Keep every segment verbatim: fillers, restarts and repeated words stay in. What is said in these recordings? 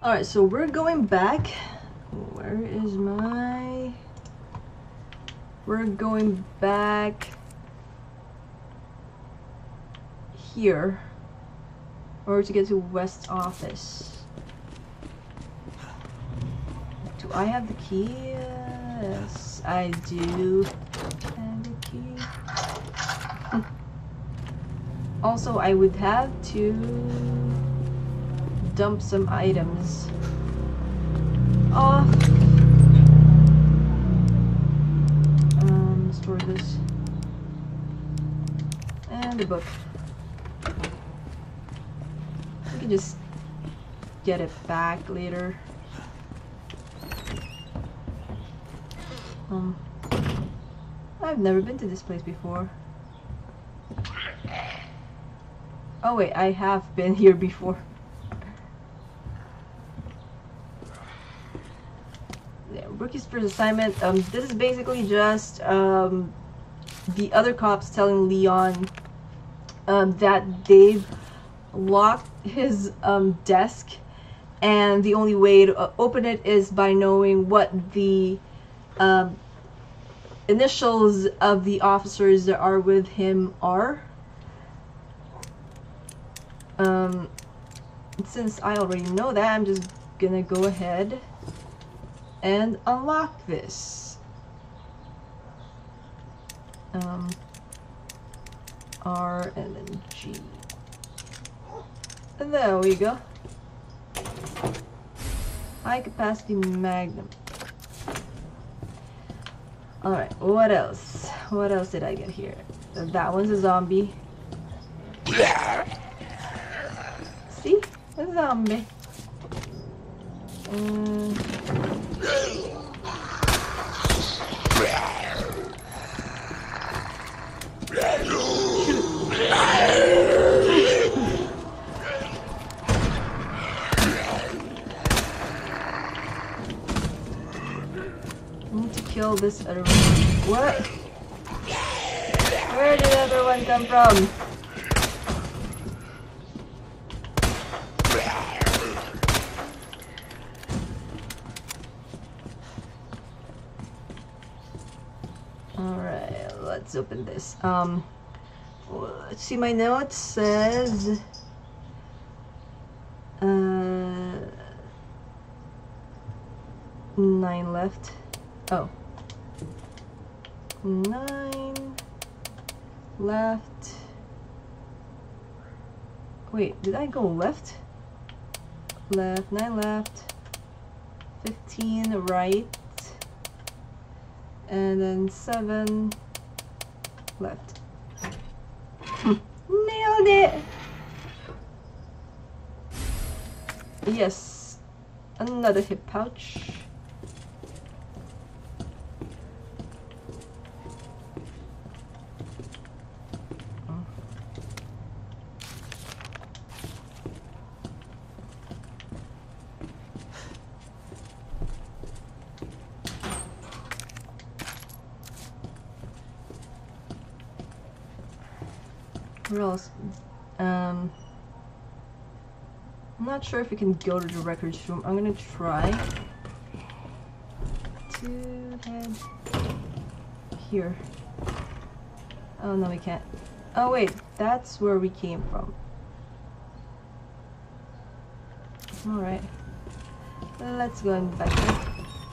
Alright, so we're going back. Where is my... We're going back here in order to get to West Office. Do I have the key? Yes, I do have the key. Also, I would have to dump some items off. Um, store this. And the book. We can just get it back later. Um, I've never been to this place before. Oh wait, I have been here before. Yeah, Rookie's first assignment. Um, this is basically just um, the other cops telling Leon um, that they've locked his um, desk, and the only way to uh, open it is by knowing what the um, initials of the officers that are with him are. Um, since I already know that, I'm just gonna go ahead and unlock this. Um, R and then G. And there we go. High capacity magnum. Alright, what else? What else did I get here? That one's a zombie. See? A zombie. Um, I need to kill this other one. What? Where did the other one come from? Alright, let's open this. Um, let's see, my note says uh, nine left. Oh, nine left. Wait, did I go left? Left, nine left, fifteen right, and then seven left. Nailed it! Yes, another hip pouch. Where else? Um, I'm not sure if we can go to the records room. I'm gonna try to head here. Oh no, we can't. Oh wait, that's where we came from. Alright. Let's go in back there.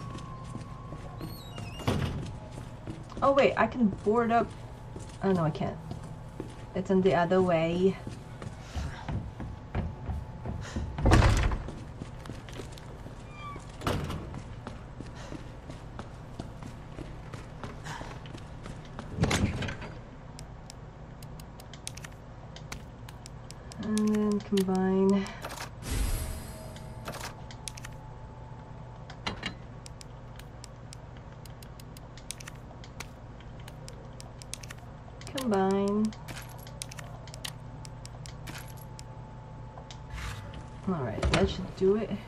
Oh wait, I can board up. Oh no, I can't. It's in the other way. And then combine. Combine. Alright, that should do it.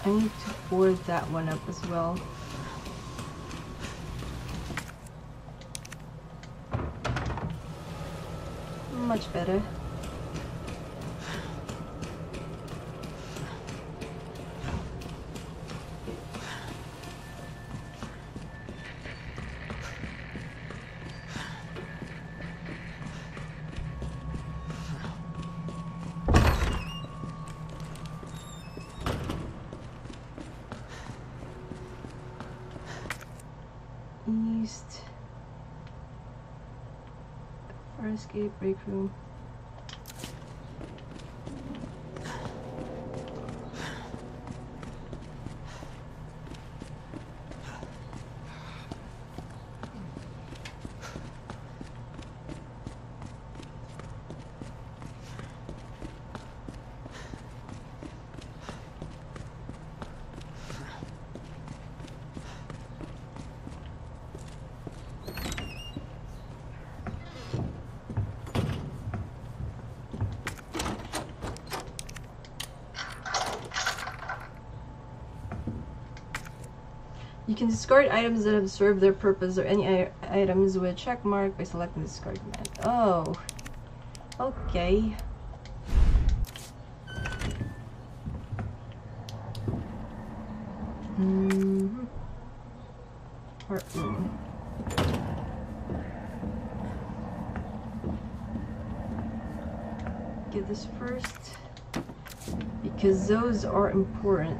I need to board that one up as well. Much better. East. Fire escape, break room. You can discard items that have served their purpose or any I items with a check mark by selecting the discard command. Oh, okay. Mm-hmm. Heart room. Get this first because those are important.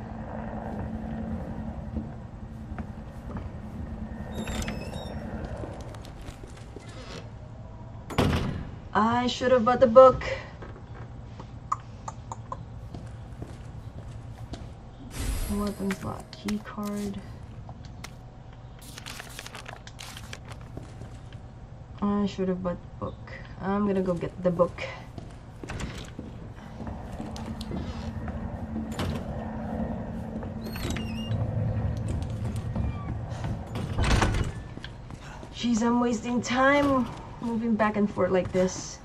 I should have bought the book. Weapons lock, key card. I should have bought the book. I'm gonna go get the book. Jeez, I'm wasting time moving back and forth like this.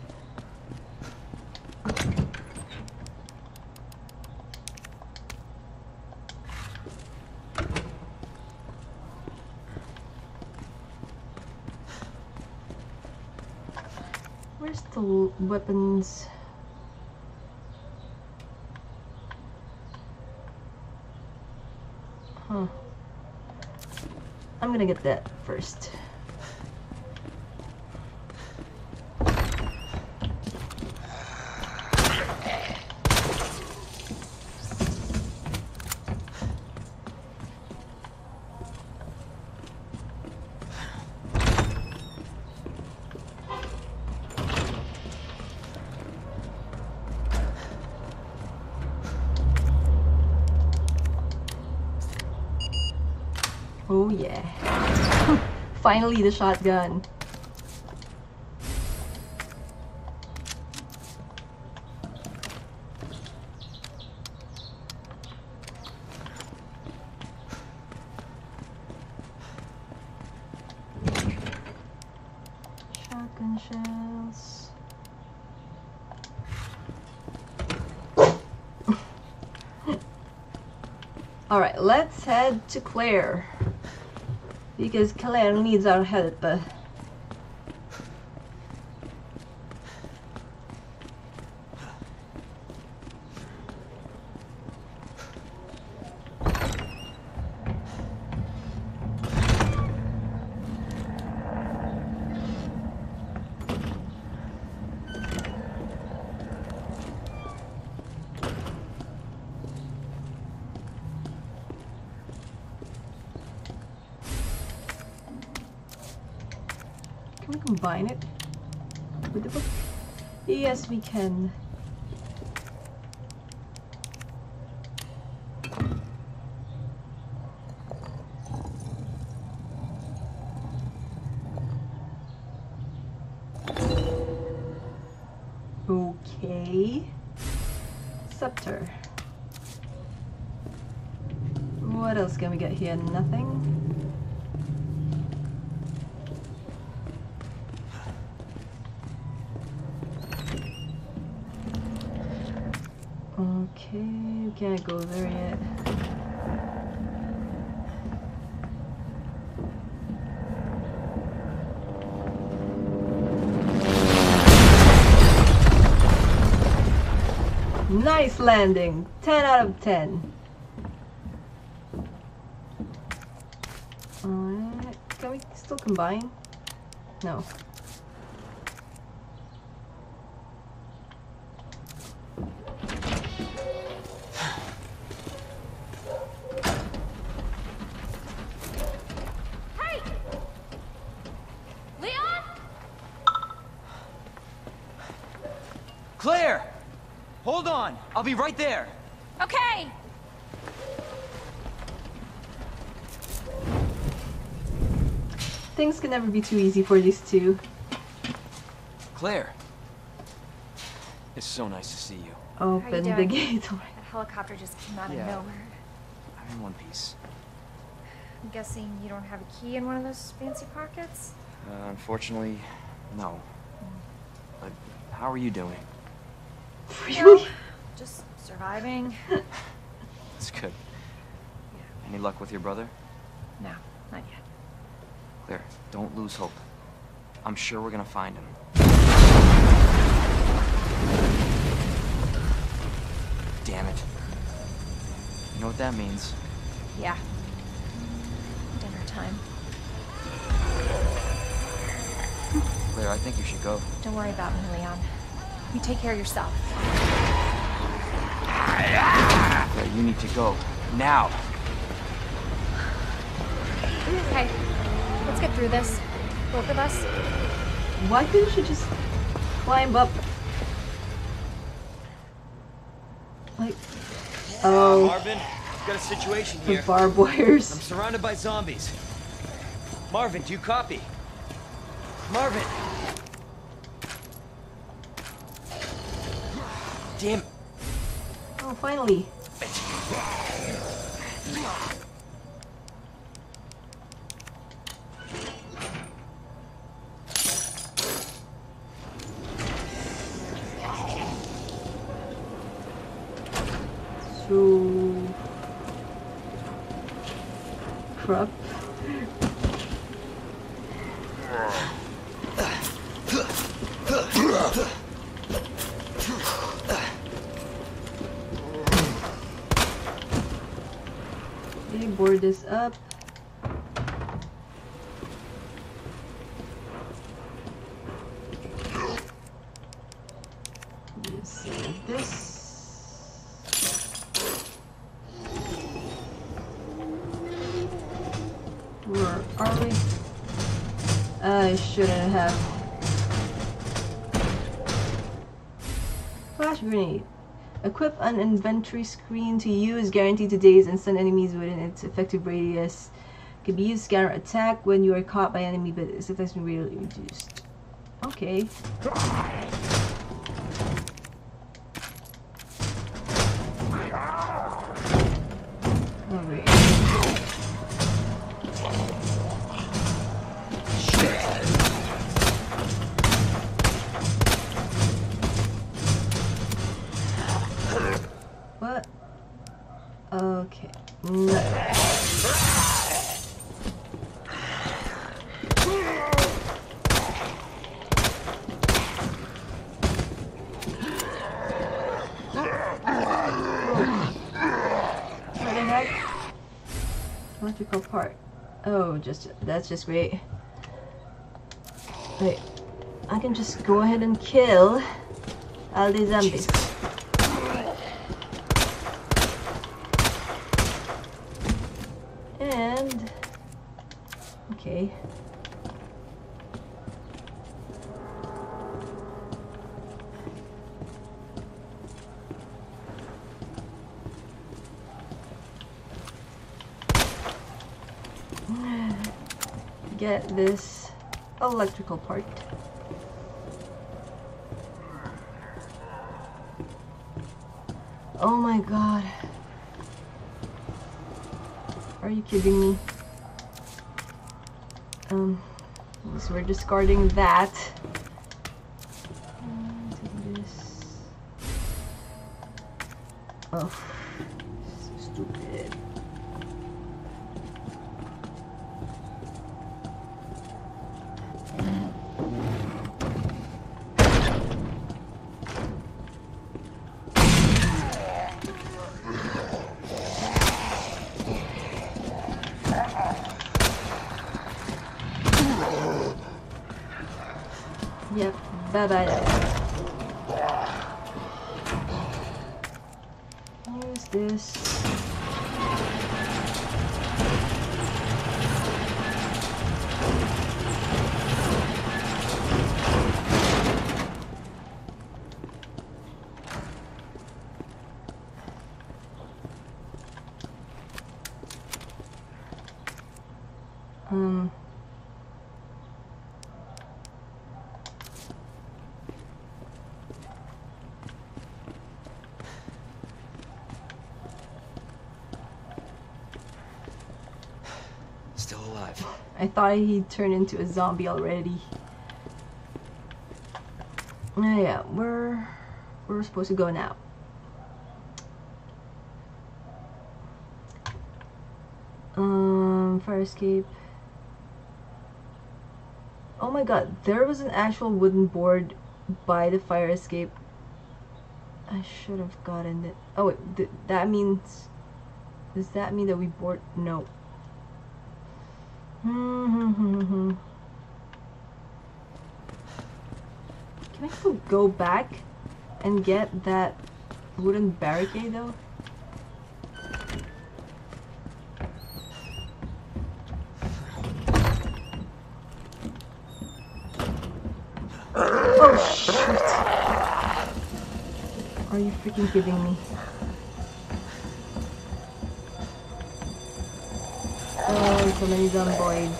Where's the weapons? Huh. I'm gonna get that first. Oh yeah. Finally the shotgun. Shotgun shells. Alright, let's head to Claire. Because Claire needs our help. Can we combine it with the book? Yes, we can. Okay. Scepter. What else can we get here? Nothing. Okay, we can't go there yet. Nice landing. ten out of ten. Alright. Can we still combine? No. Hey! Leon? Claire! Hold on! I'll be right there! Okay! Things can never be too easy for these two. Claire! It's so nice to see you. Open the doing? gate. That helicopter just came out Yeah. of nowhere. I'm in one piece. I'm guessing you don't have a key in one of those fancy pockets? Uh, unfortunately, no. But how are you doing? Really? Just surviving. It's good. Any luck with your brother? No, not yet. Claire, don't lose hope. I'm sure we're gonna find him. Damn it. You know what that means? Yeah. Dinner time. Claire, I think you should go. Don't worry about me, Leon. You take care of yourself. Claire, you need to go. Now! Okay, let's get through this. Both of us. Why couldn't you just climb up? Like, oh, Marvin, I've got a situation the here. barbed wires. I'm surrounded by zombies. Marvin, do you copy? Marvin! Damn it. Oh, finally. So... crap. Okay, board this up. Just like this. Where are we? I shouldn't have. Flash grenade. Equip an inventory screen to use, guaranteed to daze and stun enemies within its effective radius. Can be used to counter attack when you are caught by enemy, but its effects can be really reduced. Okay. Alright. What? Okay. No. What the heck? Electrical part. Oh, just that's just great. Wait, I can just go ahead and kill all these zombies. And okay. Get this electrical part. Oh my god. Are you kidding me? Um, so we're discarding that. And this. Oh, so stupid. Yep. Bye bye. Use this. Um. Still alive. I thought he turned into a zombie already. Oh yeah, where where we're supposed to go now? Um, fire escape. Oh my god, there was an actual wooden board by the fire escape. I should have gotten it. Oh wait, th that means... Does that mean that we board? No. Hmm. Can I still go back and get that wooden barricade though? Oh shit! Are you freaking kidding me? Oh, so many zomboids.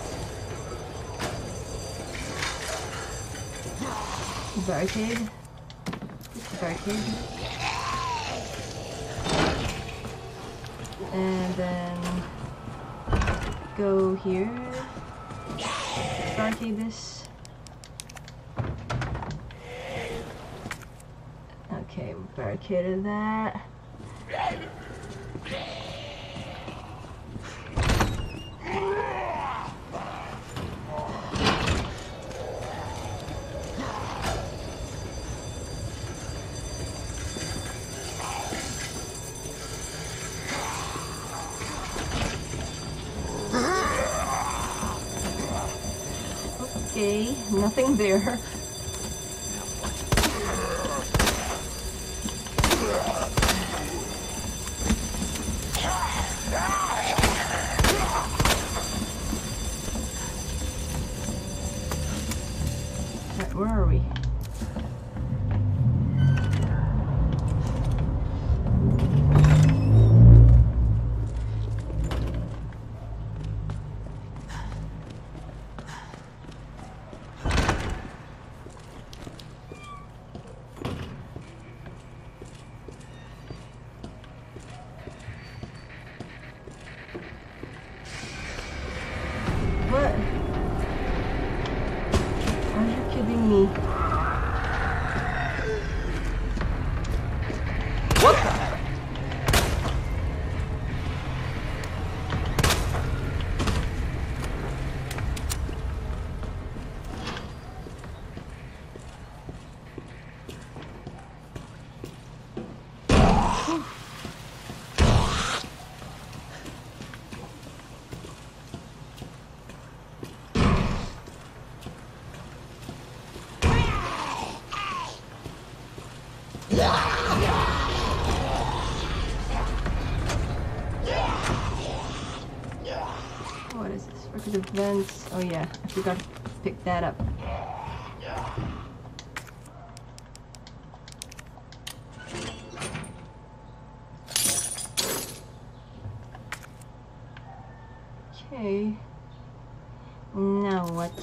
Barricade. Barricade. And then go here. Barricade this. Okay, barricaded that. Okay, nothing there. Right, where are we? What? Are you kidding me? What the? What is this? Record events. Oh yeah, I forgot to pick that up. Okay. Now what?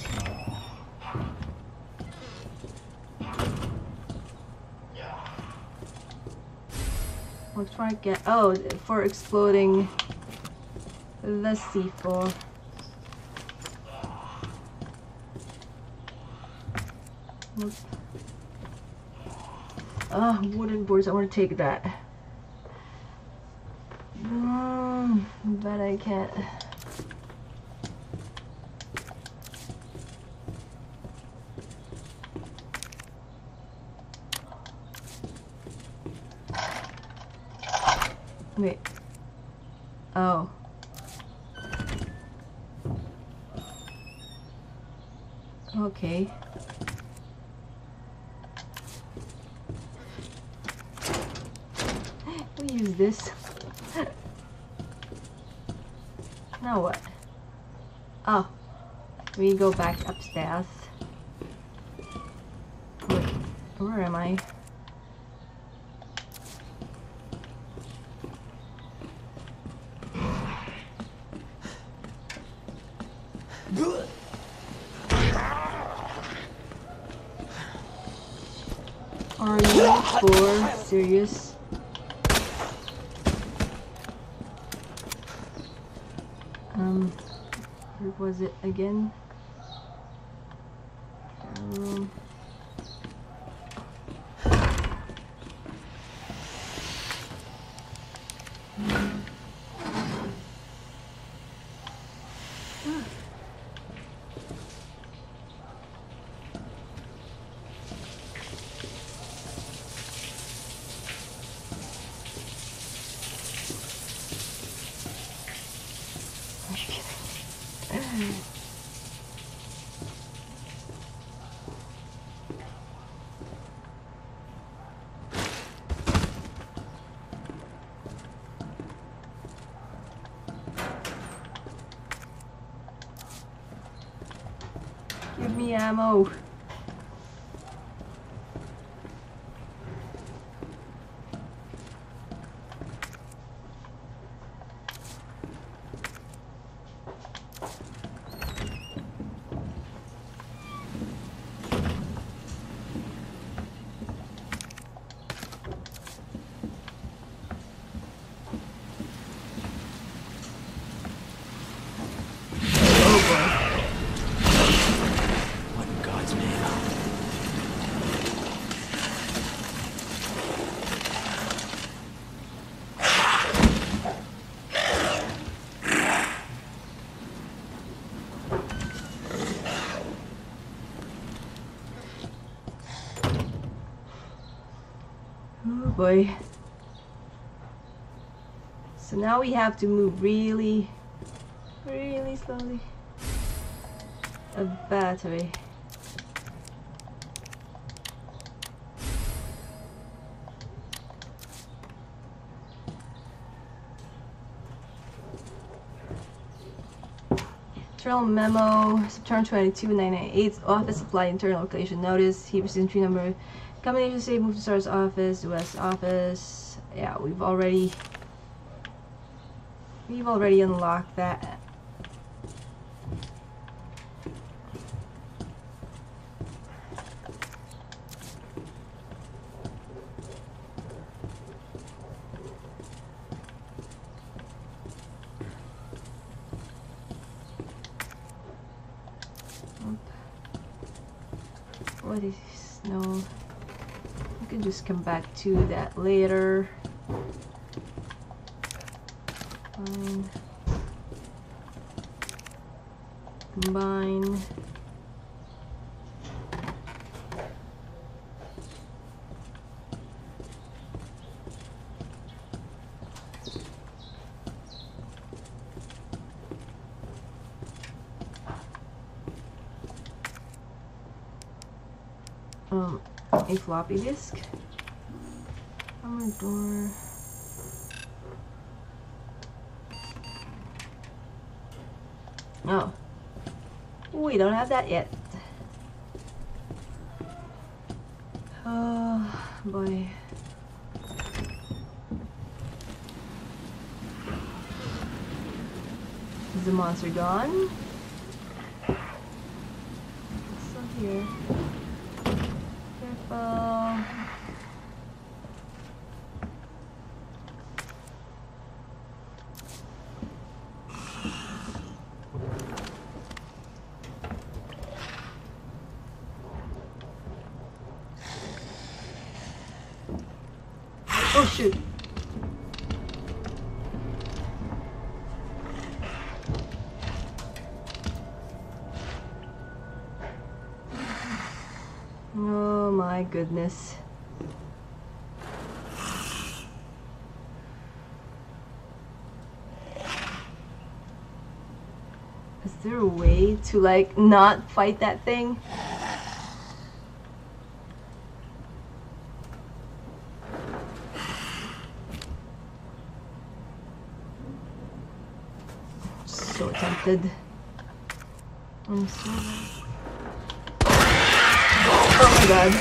Let's try get. Oh, for exploding the C four. Nope. Ah, wooden boards. I want to take that. Mm, but I can't. Wait. Oh. Okay. me use this. Now what? Oh, we go back upstairs. Wait, where am I? Are you for serious? Um, where was it again? Um, Give me ammo. What in God's name? Oh boy. So now we have to move really, really slowly. A battery. Internal memo, September twenty-two, nine ninety-eight, office supply internal location notice. He received entry number. Combination save, move to SARS office, West office. Yeah, we've already we've already unlocked that. What is no? We can just come back to that later. Fine. Combine. Um, a floppy disk. Commodore. Oh, we don't have that yet. Oh boy. Is the monster gone? It's still here. Careful. Oh shoot. Oh my goodness. Is there a way to like not fight that thing? so tempted. I'm so... Oh my god.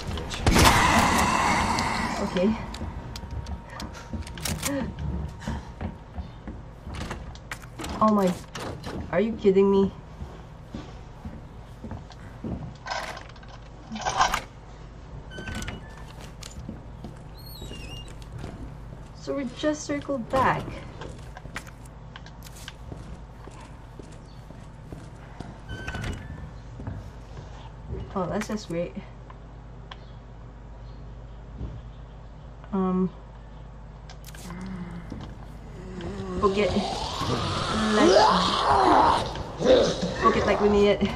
Okay. Oh my... Are you kidding me? So we just circled back. Oh, that's just great. Um, book it. Let's book it like we need it.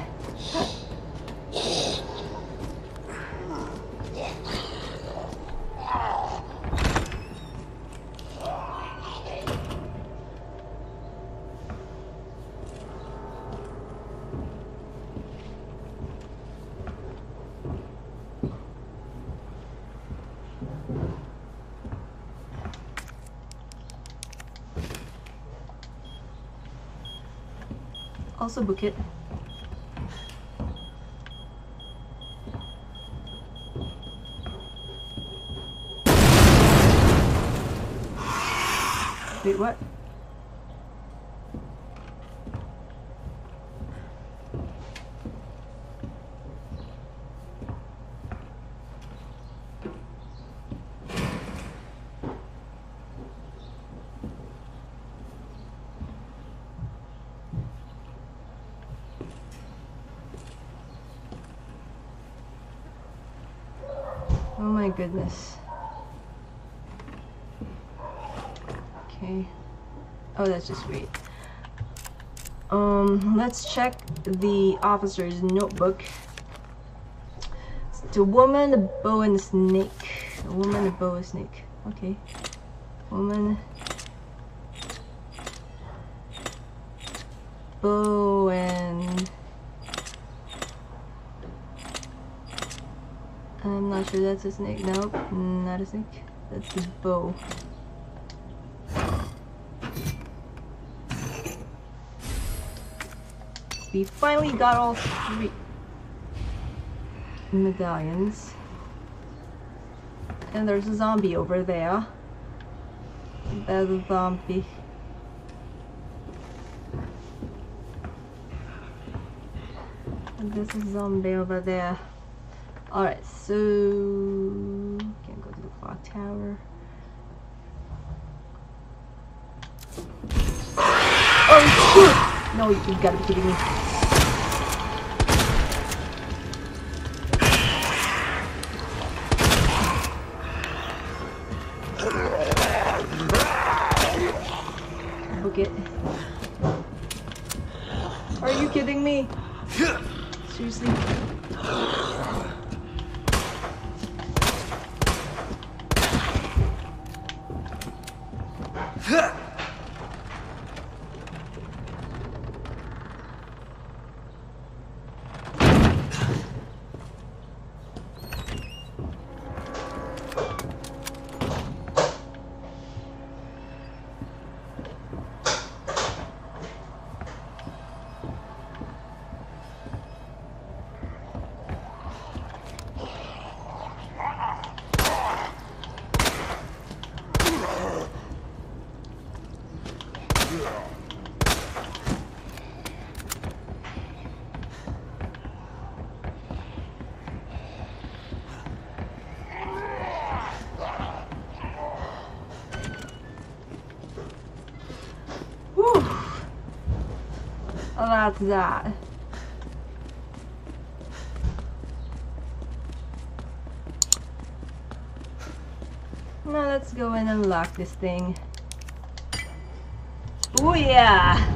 Also book it. Wait, what? Oh my goodness. Okay. Oh, that's just great. Um, let's check the officer's notebook. It's the woman, the bow, and the snake. The woman, the bow, and snake. Okay. Woman. Bow and... I'm not sure that's a snake. Nope, not a snake. That's the bow. We finally got all three medallions. And there's a zombie over there. There's a zombie. And there's a zombie over there. Alright, so... Can't go to the clock tower. Oh, shoot! No, you, you gotta be kidding me. Book it. Are you kidding me? Seriously? That's that. Now let's go and unlock this thing. Oh yeah!